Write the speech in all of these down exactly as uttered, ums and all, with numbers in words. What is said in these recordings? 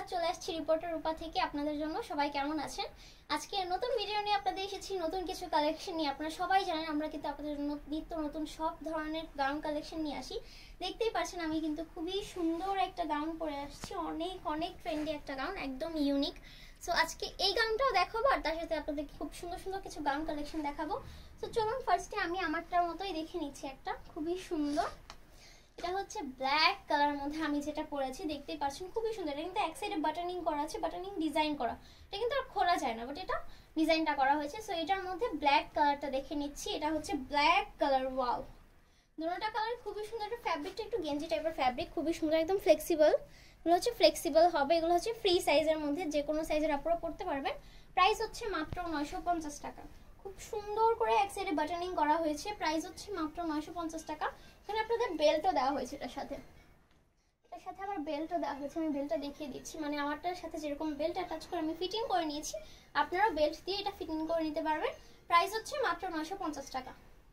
চলে আসছি রিপোর্টার রূপা থেকে আপনাদের জন্য। সবাই কেমন আছেন? আজকে নতুন ভিডিও নিয়ে আপনাদের এসেছি, নতুন কিছু কালেকশন নিয়ে। আপনারা সবাই জানেন আমরা কিন্তু আপনাদের জন্য নিত্য নতুন সব ধরনের গাউন কালেকশন নিয়ে আসি। দেখতেই পাচ্ছেন আমি কিন্তু খুবই সুন্দর একটা গাউন পরে আসছি, অনেক অনেক ট্রেন্ডি একটা গাউন, একদম ইউনিক। সো আজকে এই গাউনটাও দেখাবো আর তার সাথে আপনাদের খুব সুন্দর সুন্দর কিছু গাউন কালেকশন দেখাবো। তো চলুন ফার্স্টে আমি আমারটার মতোই দেখে নিচ্ছি। একটা খুবই সুন্দর, এটা হচ্ছে ব্ল্যাক কালারের মধ্যে আমি যেটা পরেছি, দেখতেই পাচ্ছেন খুবই সুন্দর। এটা কিন্তু এক সাইডে বাটনিং করা আছে, বাটনিং ডিজাইন করা, এটা কিন্তু আর খোলা যায় না, বাট এটা ডিজাইনটা করা হয়েছে। সো এটার মধ্যে ব্ল্যাক কালারটা দেখে নিচ্ছি, এটা হচ্ছে ব্ল্যাক কালার। ওয়াও, দুটোটা কালার খুবই সুন্দর। একটা ফ্যাব্রিকটা একটু গেঞ্জি টাইপের ফ্যাব্রিক, খুবই সুন্দর, একদম ফ্লেক্সিবল। এগুলো হচ্ছে ফ্লেক্সিবল হবে, এগুলো হচ্ছে ফ্রি সাইজের মধ্যে, যে কোনো সাইজের আপনারা পরতে পারবেন। প্রাইস হচ্ছে মাত্র নয়শো পঞ্চাশ টাকা। খুব সুন্দর করে এক সাইডে বাটনিং করা হয়েছে, প্রাইস হচ্ছে মাত্র নয়শো পঞ্চাশ টাকা। এখানে আপনাদের বেল্টও দেওয়া হয়েছে এটার সাথে, এটার সাথে আবার বেল্টও দেওয়া হয়েছে। আমি বেল্টটা দেখিয়ে দিচ্ছি, মানে আমারটার সাথে যেরকম বেল্ট অ্যাটাচ করে আমি ফিটিং করে নিয়েছি, আপনারাও বেল্ট দিয়ে এটা ফিটিং করে নিতে পারবেন। প্রাইস হচ্ছে মাত্র নয়শো পঞ্চাশ টাকা।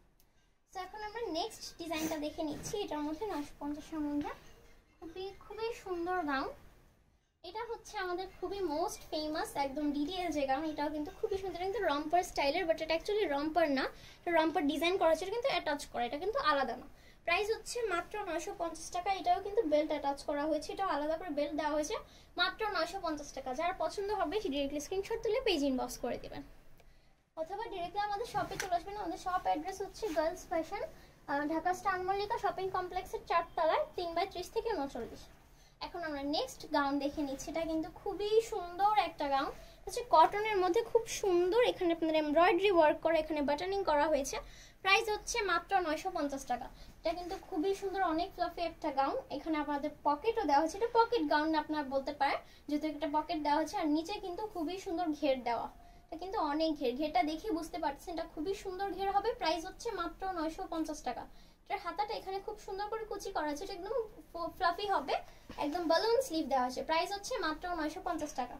তো এখন আমরা নেক্সট ডিজাইনটা দেখে নিচ্ছি। এটার মধ্যে নয়শো পঞ্চাশের মধ্যে খুবই খুবই সুন্দর গাউন। এটা হচ্ছে আমাদের খুবই মোস্ট ফেমাস একদম ডিডিএল যে গাউন, এটাও কিন্তু খুবই সুন্দর, কিন্তু রম্পার স্টাইলের, বাট এটা অ্যাকচুয়ালি রম্পার না, এটা রম্পার ডিজাইন করা আছে, কিন্তু অ্যাটাচ করা, এটা কিন্তু আলাদা না। প্রাইস হচ্ছে মাত্র নয়শো পঞ্চাশ টাকা। এটাও কিন্তু বেল্ট অ্যাটাচ করা হয়েছে, এটাও আলাদা করে বেল্ট দেওয়া হয়েছে, মাত্র নয়শো পঞ্চাশ টাকা। যারা পছন্দ হবে ডিরেক্টলি স্ক্রিনশট তুলে পেজ ইনবক্স করে দেবেন, অথবা ডিরেক্টলি আমাদের শপে চলে আসবেন। আমাদের শপ অ্যাড্রেস হচ্ছে girls fashion, Dhaka star Mallika shopping কমপ্লেক্সের চারতলায়, তিন বাই ত্রিশ থেকে উনচল্লিশ। এখন আমরা নেক্সট গাউন দেখে নিচ্ছি। এটা কিন্তু খুবই সুন্দর একটা গাউন, হচ্ছে কটনের মধ্যে, খুব সুন্দর। এখানে আপনাদের এমব্রয়ডারি ওয়ার্ক করা, এখানে বাটনিং করা হয়েছে। প্রাইস হচ্ছে মাত্র নয়শো পঞ্চাশ টাকা। এটা কিন্তু খুবই সুন্দর, অনেক ফ্লাফি একটা গাউন। এখানে আপনাদের পকেটও দেওয়া হয়েছে, এটা পকেট গাউন আপনারা বলতে পারেন, যেহেতু একটা পকেট দেওয়া হচ্ছে। আর নিচে কিন্তু খুবই সুন্দর ঘের দেওয়া, এটা কিন্তু অনেক ঘের, ঘেরটা দেখে বুঝতে পারছেন এটা খুবই সুন্দর ঘের হবে। প্রাইস হচ্ছে মাত্র নয়শো পঞ্চাশ টাকা। এটার হাতাটা এখানে খুব সুন্দর করে কুচি করা আছে, এটা একদম ফ্লাফি হবে, একদম বালুন স্লিভ দেওয়া আছে। প্রাইস হচ্ছে মাত্র নয়শো পঞ্চাশ টাকা।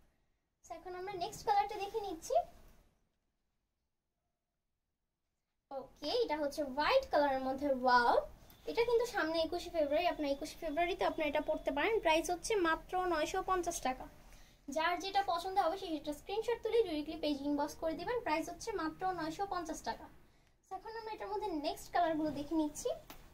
এখন আমরা নেক্সট কালারটা দেখে নিচ্ছি। ওকে, এটা হচ্ছে হোয়াইট কালারের মধ্যে। ওয়াও, এটা কিন্তু সামনে একুশে ফেব্রুয়ারি, আপনার একুশে ফেব্রুয়ারিতে আপনার এটা পড়তে পারেন। প্রাইস হচ্ছে মাত্র নয়শো পঞ্চাশ টাকা। যার যেটা পছন্দ হবে সেটা স্ক্রিনশট তুলে ডিরেক্টলি পেজ ইনবক্স করে দিবেন। প্রাইস হচ্ছে মাত্র নয়শো পঞ্চাশ টাকা। এখন আমরা এটার মধ্যে নেক্সট কালারগুলো দেখে নিচ্ছি।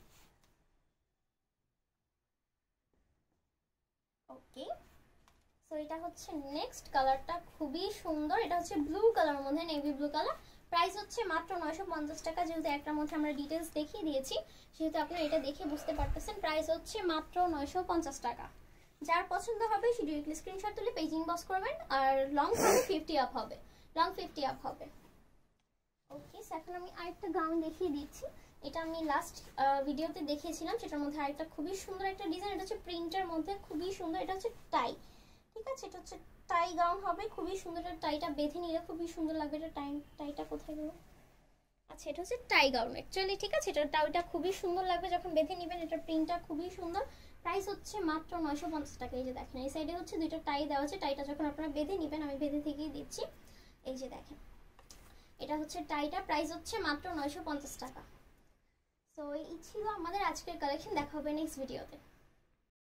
ওকে, সো এটা হচ্ছে নেক্সট কালারটা, খুবই সুন্দর। এটা হচ্ছে ব্লু কালারের মধ্যে, নেভি ব্লু কালার। প্রাইস হচ্ছে মাত্র নয়শো পঞ্চাশ টাকা। যেহেতু একটার মধ্যে আমরা ডিটেলস দেখিয়ে দিয়েছি, সেহেতু আপনারা এটা দেখে বুঝতে পারতেছেন। প্রাইস হচ্ছে মাত্র নয়শো পঞ্চাশ টাকা। যার পছন্দ হবে সে ডিরেক্টলি স্ক্রিনশট তুলে পেজ ইনবক্স করবেন। আর লং হবে ফিফটি আপ হবে, লং ফিফটি আপ হবে। ওকে, এখন আমি আরেকটা গাউন দেখিয়ে দিচ্ছি। এটা আমি লাস্ট ভিডিওতে দেখিয়েছিলাম, সেটার মধ্যে আরেকটা খুবই সুন্দর একটা ডিজাইন। এটা হচ্ছে প্রিন্টের মধ্যে, খুবই সুন্দর। এটা হচ্ছে টাই, ঠিক আছে, এটা হচ্ছে টাই গাউন হবে, খুবই সুন্দর। এটা টাইটা বেঁধে নিলে খুবই সুন্দর লাগবে। এটা টাই, টাইটা কোথায় গেল? আচ্ছা, এটা হচ্ছে টাই গাউন অ্যাকচুয়ালি, ঠিক আছে। এটা টাইটা খুবই সুন্দর লাগবে যখন বেঁধে নেবেন। এটা প্রিন্টটা খুবই সুন্দর। প্রাইস হচ্ছে মাত্র নয়শো পঞ্চাশ টাকা। এই যে দেখেন, এই সাইডে হচ্ছে দুইটা টাই দেওয়া আছে। টাইটা যখন আপনারা বেঁধে নেবেন, আমি বেঁধে থেকেই দিচ্ছি, এই যে দেখেন, এটা হচ্ছে টাইটা। প্রাইস হচ্ছে মাত্র নয়শো পঞ্চাশ টাকা। সো এই ছিল আমাদের আজকের কালেকশন। দেখা হবে নেক্সট ভিডিওতে।